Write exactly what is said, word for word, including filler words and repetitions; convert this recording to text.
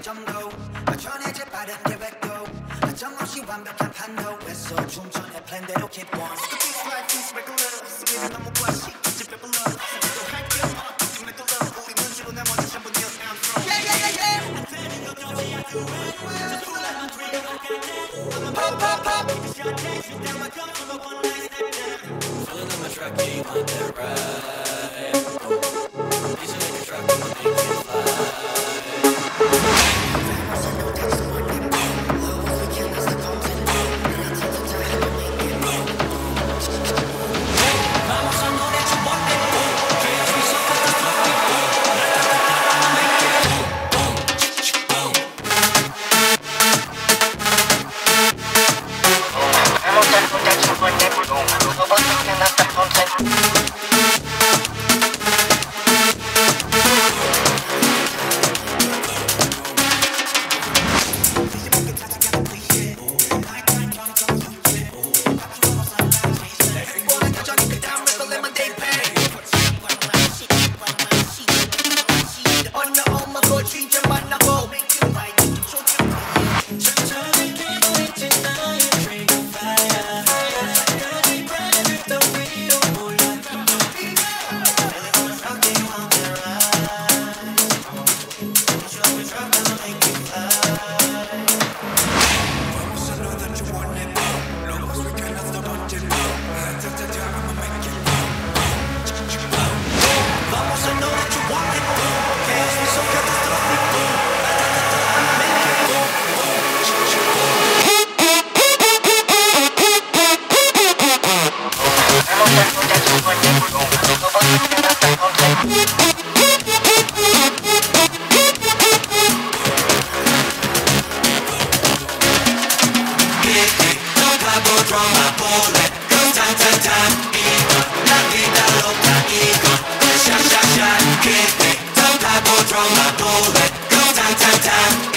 정도 전해질 빠른 계획도 정없이 완벽한 판도에서 충전해 플랜대로 keep on Skip this life is regular 스기는 너무 과시 이제 배불러 또 할게 없어 regular 우리 눈치로 내 먼저 전부 네 sound from Yeah yeah yeah yeah 안 되는 건 너지 I do anywhere Just pull out my trigger like I did I'ma pop pop pop Take a shot, take you down my gun from a one night stand Feeling in my truck, yeah you want that ride These are the truck, I'ma make you fly Time, time, time.